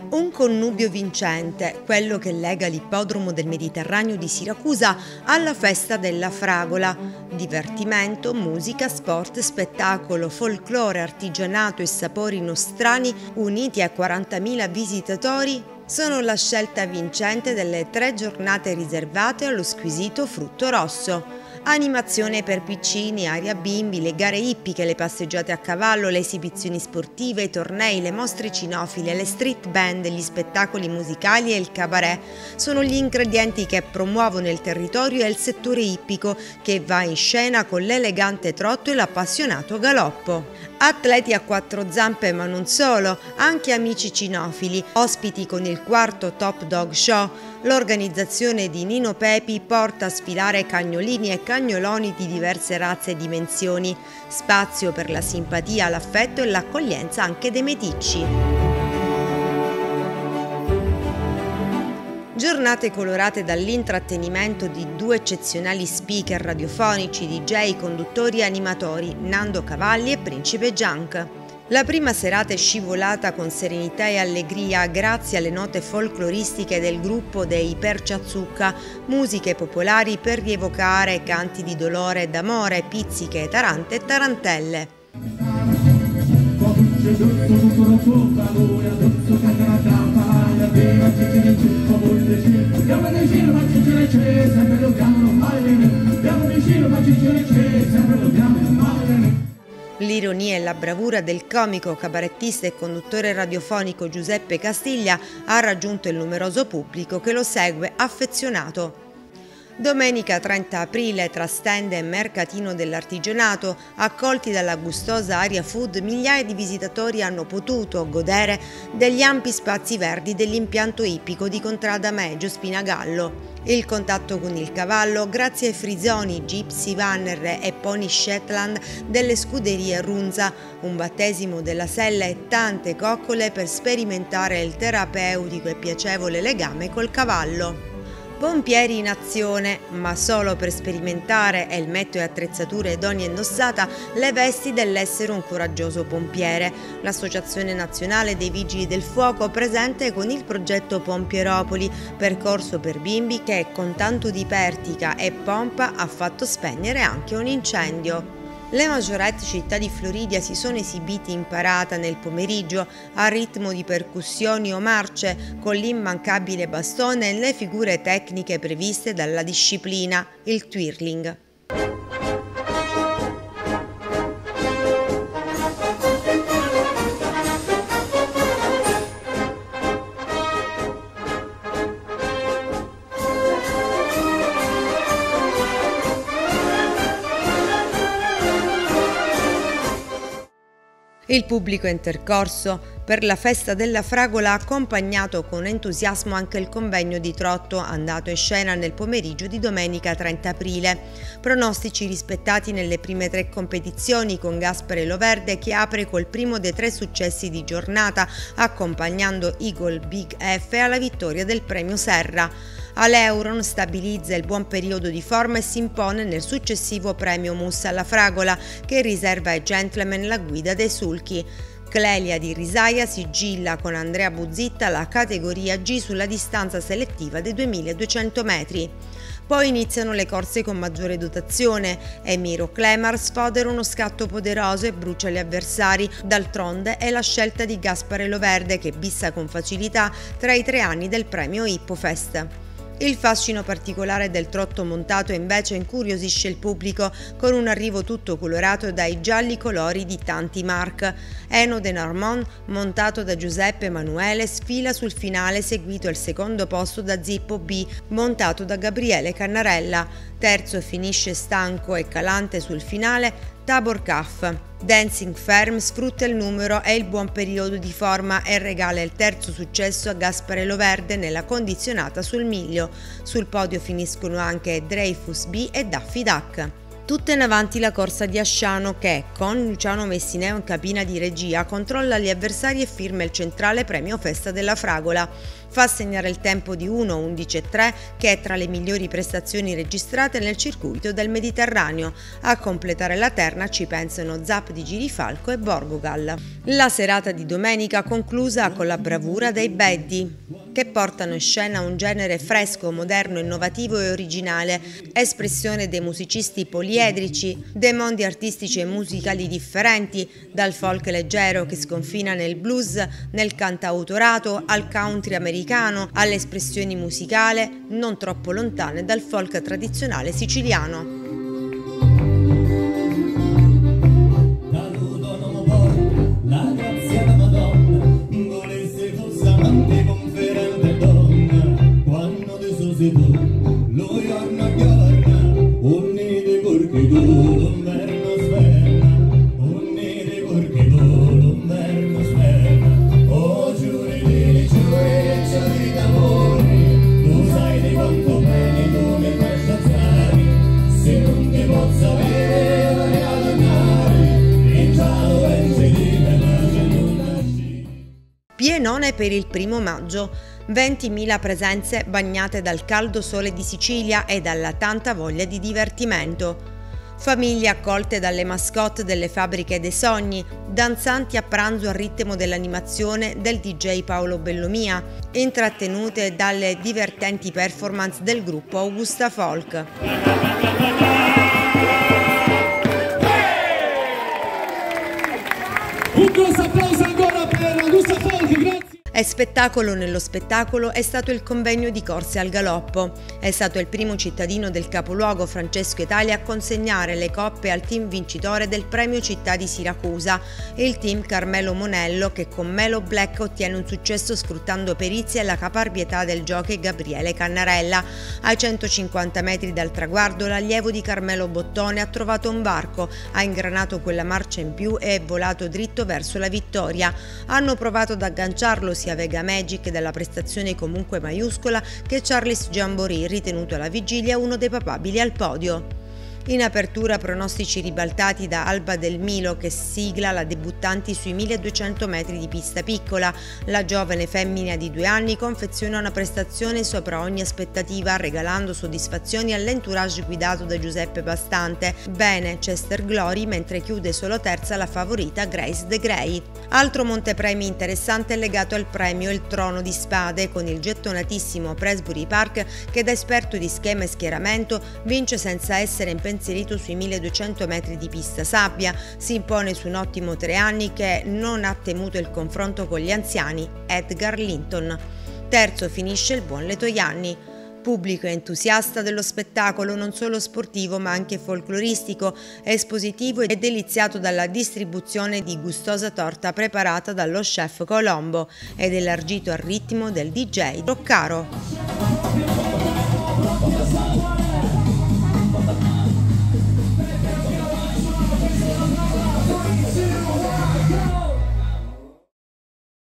Un connubio vincente, quello che lega l'ippodromo del Mediterraneo di Siracusa alla festa della Fragola. Divertimento, musica, sport, spettacolo, folklore, artigianato e sapori nostrani uniti a 40.000 visitatori sono la scelta vincente delle 3 giornate riservate allo squisito frutto rosso. Animazione per piccini, aria bimbi, le gare ippiche, le passeggiate a cavallo, le esibizioni sportive, i tornei, le mostre cinofile, le street band, gli spettacoli musicali e il cabaret sono gli ingredienti che promuovono il territorio e il settore ippico che va in scena con l'elegante trotto e l'appassionato galoppo. Atleti a 4 zampe ma non solo, anche amici cinofili, ospiti con il 4° Top Dog Show. L'organizzazione di Nino Pepi porta a sfilare cagnolini e cagnoloni di diverse razze e dimensioni, spazio per la simpatia, l'affetto e l'accoglienza anche dei meticci. Giornate colorate dall'intrattenimento di 2 eccezionali speaker radiofonici, DJ, conduttori e animatori, Nando Cavalli e Principe Junk. La prima serata è scivolata con serenità e allegria grazie alle note folcloristiche del gruppo dei Perciazzucca, musiche popolari per rievocare canti di dolore e d'amore, pizziche, tarante e tarantelle. L'ironia e la bravura del comico, cabarettista e conduttore radiofonico Giuseppe Castiglia ha raggiunto il numeroso pubblico che lo segue affezionato. Domenica 30 aprile, tra stand e mercatino dell'artigianato, accolti dalla gustosa Aria Food, migliaia di visitatori hanno potuto godere degli ampi spazi verdi dell'impianto ippico di Contrada Meggio Spinagallo. Il contatto con il cavallo grazie ai frisoni, Gypsy Vanner e Pony Shetland delle scuderie Runza, un battesimo della sella e tante coccole per sperimentare il terapeutico e piacevole legame col cavallo. Pompieri in azione, ma solo per sperimentare elmetto e attrezzature idonee indossata le vesti dell'essere un coraggioso pompiere. L'Associazione Nazionale dei Vigili del Fuoco presente con il progetto Pompieropoli, percorso per bimbi che con tanto di pertica e pompa ha fatto spegnere anche un incendio. Le maggiorette città di Floridia si sono esibiti in parata nel pomeriggio a ritmo di percussioni o marce con l'immancabile bastone e le figure tecniche previste dalla disciplina, il twirling. Il pubblico è intercorso per la festa della Fragola ha accompagnato con entusiasmo anche il convegno di trotto andato in scena nel pomeriggio di domenica 30 aprile. Pronostici rispettati nelle prime 3 competizioni con Gaspare Loverde che apre col primo dei 3 successi di giornata accompagnando Eagle Big F alla vittoria del premio Serra. Aleuron stabilizza il buon periodo di forma e si impone nel successivo premio Mus alla Fragola che riserva ai gentleman la guida dei sulchi. Clelia di Risaia sigilla con Andrea Buzzitta la categoria G sulla distanza selettiva dei 2200 metri. Poi iniziano le corse con maggiore dotazione e Miro Clemar sfodera uno scatto poderoso e brucia gli avversari. D'altronde è la scelta di Gaspare Loverde che bissa con facilità tra i 3 anni del premio Ippofest. Il fascino particolare del trotto montato invece incuriosisce il pubblico con un arrivo tutto colorato dai gialli colori di tanti mark. Eno de Normand, montato da Giuseppe Emanuele, sfila sul finale seguito al secondo posto da Zippo B, montato da Gabriele Cannarella. Terzo finisce stanco e calante sul finale Tabor Caff. Dancing Firm sfrutta il numero e il buon periodo di forma e regala il terzo successo a Gaspare Loverde nella condizionata sul miglio. Sul podio finiscono anche Dreyfus B e Daffy Duck. Tutta in avanti la corsa di Asciano che, con Luciano Messineo in cabina di regia, controlla gli avversari e firma il centrale premio Festa della Fragola. Fa segnare il tempo di 1:11.3 che è tra le migliori prestazioni registrate nel circuito del Mediterraneo. A completare la terna ci pensano Zap di Girifalco e Borgogal. La serata di domenica conclusa con la bravura dei Beddi, che portano in scena un genere fresco, moderno, innovativo e originale, espressione dei musicisti poliedrici, dei mondi artistici e musicali differenti, dal folk leggero che sconfina nel blues, nel cantautorato, al country americano, alle espressioni musicali non troppo lontane dal folk tradizionale siciliano. Pienone per il 1° maggio, 20.000 presenze bagnate dal caldo sole di Sicilia e dalla tanta voglia di divertimento. Famiglie accolte dalle mascotte delle fabbriche dei sogni, danzanti a pranzo al ritmo dell'animazione del DJ Paolo Bellomia, intrattenute dalle divertenti performance del gruppo Augusta Folk. Un grosso applauso ancora per Augusta Folk, grazie! E spettacolo nello spettacolo è stato il convegno di corse al galoppo. È stato il primo cittadino del capoluogo, Francesco Italia, a consegnare le coppe al team vincitore del premio Città di Siracusa, il team Carmelo Monello, che con Melo Black ottiene un successo sfruttando perizie e la caparbietà del jockey Gabriele Cannarella. Ai 150 metri dal traguardo l'allievo di Carmelo Bottone ha trovato un varco, ha ingranato quella marcia in più e è volato dritto verso la vittoria. Hanno provato ad agganciarlo sia Vega Magic della prestazione comunque maiuscola che Charles Jamboree, ritenuto alla vigilia uno dei papabili al podio. In apertura pronostici ribaltati da Alba Del Milo, che sigla la debuttanti sui 1200 metri di pista piccola. La giovane femmina di 2 anni confeziona una prestazione sopra ogni aspettativa, regalando soddisfazioni all'entourage guidato da Giuseppe Bastante. Bene Chester Glory, mentre chiude solo terza la favorita Grace De Grey. Altro montepremi interessante è legato al premio Il Trono di Spade, con il gettonatissimo Presbury Park che da esperto di schema e schieramento vince senza essere impegnato sui 1200 metri di pista sabbia, si impone su un ottimo 3 anni che non ha temuto il confronto con gli anziani, Edgar Linton. Terzo finisce il buon Letojanni. Pubblico entusiasta dello spettacolo non solo sportivo ma anche folcloristico, espositivo e deliziato dalla distribuzione di gustosa torta preparata dallo chef Colombo ed elargito al ritmo del DJ Roccaro.